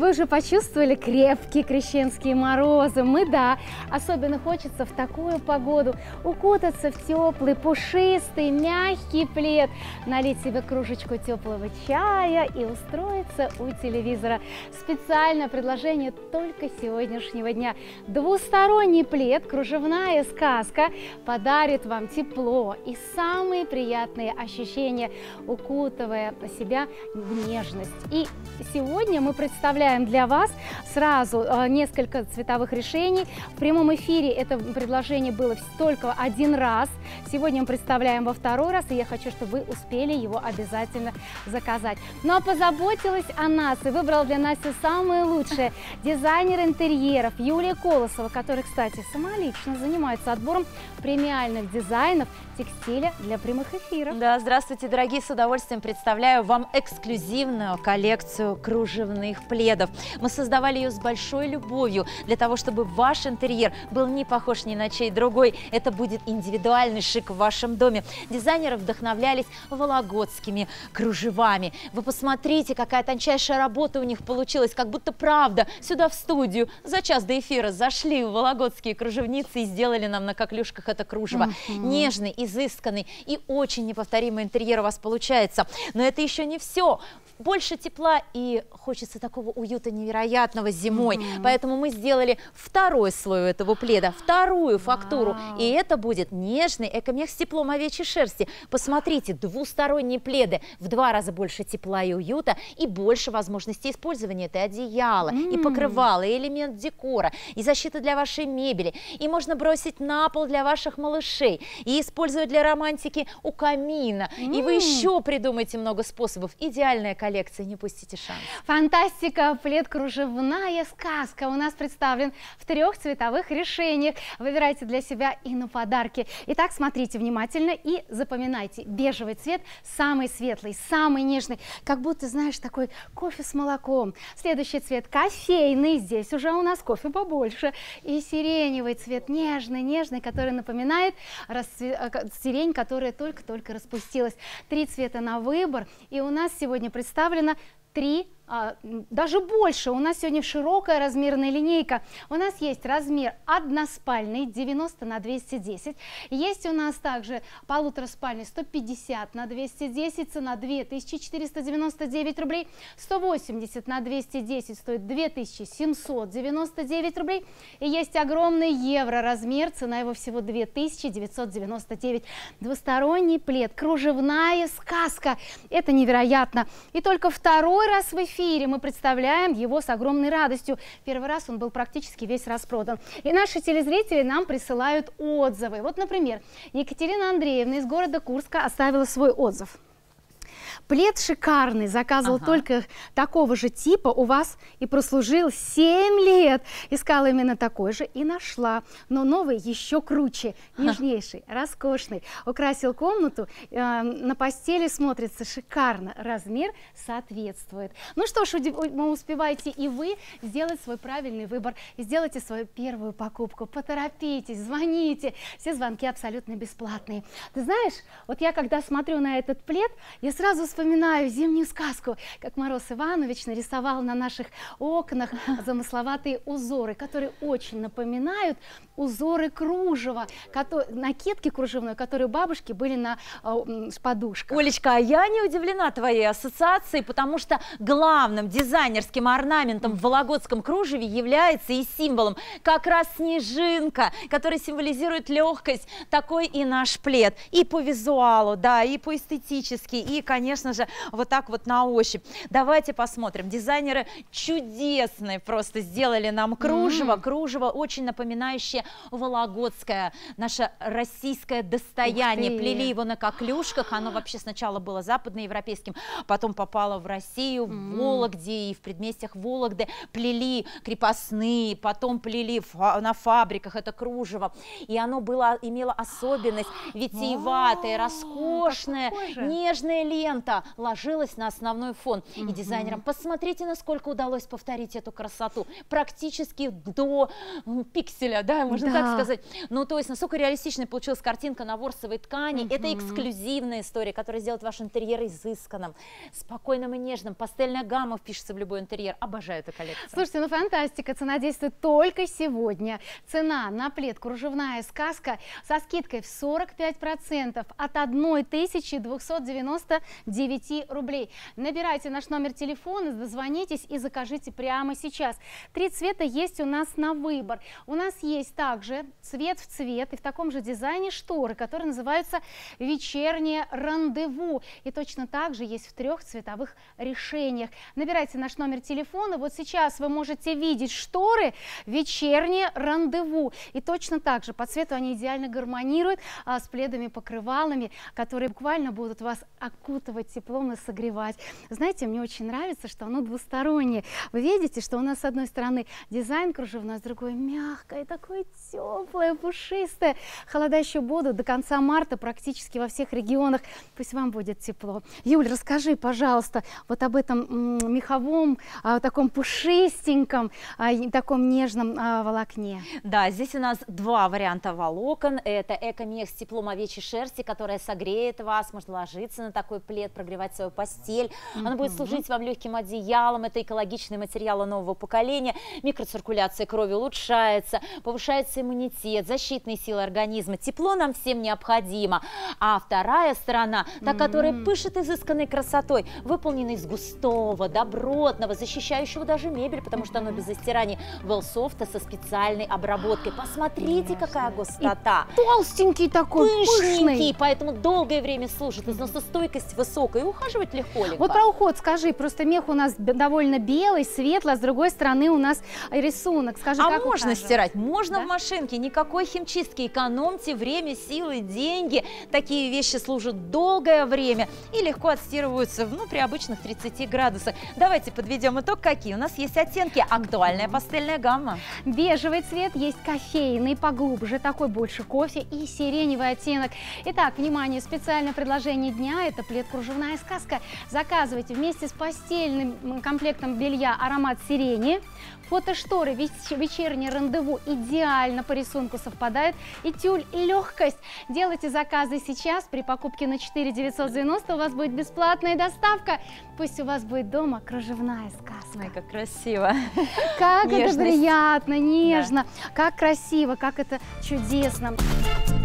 Вы уже почувствовали крепкие крещенские морозы? Да. Особенно хочется в такую погоду укутаться в теплый, пушистый, мягкий плед, налить себе кружечку теплого чая и устроиться у телевизора. Специальное предложение только сегодняшнего дня. Двусторонний плед «Кружевная сказка» подарит вам тепло и самые приятные ощущения, укутывая себя в нежность. И сегодня мы представляем для вас сразу несколько цветовых решений. В прямом эфире это предложение было только один раз. Сегодня мы представляем во второй раз, и я хочу, чтобы вы успели его обязательно заказать. Ну а позаботилась о нас и выбрала для нас все самое лучшее дизайнер интерьеров Юлия Колосова, которая, кстати, самолично занимается отбором премиальных дизайнов текстиля для прямых эфиров. Да, здравствуйте, дорогие, с удовольствием представляю вам эксклюзивную коллекцию кружевных пледов. Мы создавали ее с большой любовью для того, чтобы ваш интерьер был не похож ни на чей другой. Это будет индивидуальный шик в вашем доме. Дизайнеры вдохновлялись вологодскими кружевами. Вы посмотрите, какая тончайшая работа у них получилась, как будто правда сюда в студию за час до эфира зашли вологодские кружевницы и сделали нам на коклюшках это кружево. Нежный, изысканный и очень неповторимый интерьер у вас получается. Но это еще не все. Больше тепла и хочется такого уюта невероятного зимой. Поэтому мы сделали второй слой этого пледа, вторую фактуру. И это будет нежный экомех с теплом овечьей шерсти. Посмотрите, двусторонние пледы, в 2 раза больше тепла и уюта, и больше возможностей использования. Это одеяло, и покрывало, и элемент декора, и защита для вашей мебели. И можно бросить на пол для ваших малышей, и использовать для романтики у камина. И вы еще придумаете много способов. Идеальная коллекция, не упустите шанс. Фантастика! Плед «Кружевная сказка» у нас представлен в 3 цветовых решениях. Выбирайте для себя и на подарки. Итак, смотрите внимательно и запоминайте. Бежевый цвет самый светлый, самый нежный, как будто, знаешь, такой кофе с молоком. Следующий цвет кофейный, здесь уже у нас кофе побольше. И сиреневый цвет нежный, нежный, который напоминает сирень, которая только-только распустилась. 3 цвета на выбор. И у нас сегодня представлено 3, даже больше. У нас сегодня широкая размерная линейка. У нас есть размер односпальный 90 на 210. Есть у нас также полутораспальный 150 на 210, цена 2499 рублей. 180 на 210 стоит 2799 рублей. И есть огромный евро размер, цена его всего 2999. Двусторонний плед, кружевная сказка. Это невероятно. И только второй раз в эфире мы представляем его с огромной радостью. Первый раз он был практически весь распродан. И наши телезрители нам присылают отзывы. Вот, например, Екатерина Андреевна из города Курска оставила свой отзыв. Плед шикарный, заказывал только такого же типа у вас и прослужил 7 лет. Искала именно такой же и нашла. Но новый еще круче, нежнейший, роскошный. Украсил комнату, на постели смотрится шикарно. Размер соответствует. Ну что ж, успевайте и вы сделать свой правильный выбор. И сделайте свою первую покупку. Поторопитесь, звоните. Все звонки абсолютно бесплатные. Ты знаешь, вот я когда смотрю на этот плед, я сразу вспоминаю зимнюю сказку, как Мороз Иванович нарисовал на наших окнах замысловатые узоры, которые очень напоминают узоры кружева, накидки кружевной, которые у бабушки были на подушках. Олечка, а я не удивлена твоей ассоциацией, потому что главным дизайнерским орнаментом в вологодском кружеве является и символом как раз снежинка, которая символизирует легкость. Такой и наш плед. И по визуалу, да, и по эстетически, и, конечно же, вот так вот на ощупь. Давайте посмотрим. Дизайнеры чудесные просто сделали нам кружево. Кружево очень напоминающее вологодское, наше российское достояние. Плели его на коклюшках. Оно вообще сначала было западноевропейским, потом попало в Россию, в Вологде и в предместьях Вологды. Плели крепостные, потом плели на фабриках это кружево. И оно имело особенность витиеватое, роскошное, нежная лента. красота ложилась на основной фон. И дизайнерам, посмотрите, насколько удалось повторить эту красоту. Практически до пикселя, да, можно так сказать. Ну, то есть, насколько реалистичной получилась картинка на ворсовой ткани. Это эксклюзивная история, которая сделает ваш интерьер изысканным, спокойным и нежным. Пастельная гамма впишется в любой интерьер. Обожаю эту коллекцию. Слушайте, ну фантастика, цена действует только сегодня. Цена на плед «Кружевная сказка» со скидкой в 45% от 1299 рублей. Набирайте наш номер телефона, дозвонитесь и закажите прямо сейчас. 3 цвета есть у нас на выбор. У нас есть также цвет в цвет и в таком же дизайне шторы, которые называются «Вечернее рандеву». И точно так же есть в 3 цветовых решениях. Набирайте наш номер телефона. Вот сейчас вы можете видеть шторы «Вечернее рандеву». И точно так же по цвету они идеально гармонируют с пледами, покрывалами, которые буквально будут вас окутывать теплом и согревать. Знаете, мне очень нравится, что оно двустороннее. Вы видите, что у нас с одной стороны дизайн кружевной, а с другой мягкое, такое теплое, пушистое. Холода еще будут до конца марта практически во всех регионах. Пусть вам будет тепло. Юль, расскажи, пожалуйста, вот об этом меховом, таком пушистеньком, таком нежном волокне. Да, здесь у нас 2 варианта волокон. Это эко-мех с теплом овечьей шерсти, которая согреет вас. Можно ложиться на такой плед, прогревать свою постель. Она будет служить вам легким одеялом. Это экологичные материалы нового поколения. Микроциркуляция крови улучшается, повышается иммунитет, защитные силы организма. Тепло нам всем необходимо. А вторая сторона, та, которая пышет изысканной красотой, выполнена из густого, добротного, защищающего даже мебель, потому что оно без застирания, велсофта со специальной обработкой. Посмотрите, какая густота. И толстенький такой, пышненький, пышный. Поэтому долгое время служит, износостойкость высокая, и ухаживать легко. Вот про уход скажи, просто мех у нас довольно белый, светлый, а с другой стороны у нас рисунок. Скажи, как можно ухаживать? стирать? Можно Да? в машинке, никакой химчистки. Экономьте время, силы, деньги. Такие вещи служат долгое время и легко отстирываются при обычных 30 градусах. Давайте подведем итог, какие у нас есть оттенки. Актуальная пастельная гамма. Бежевый цвет, есть кофейный, поглубже, такой больше кофе, и сиреневый оттенок. Итак, внимание, специальное предложение дня – это плед «Кружевная сказка». Заказывайте вместе с постельным комплектом белья аромат сирени. Фотошторы «Вечернее рандеву» идеально по рисунку совпадают. И тюль, и легкость. Делайте заказы сейчас. При покупке на 4 990 у вас будет бесплатная доставка. Пусть у вас будет дома кружевная сказка. Ой, как красиво. Как это Нежность. приятно, нежно, как красиво, как это чудесно.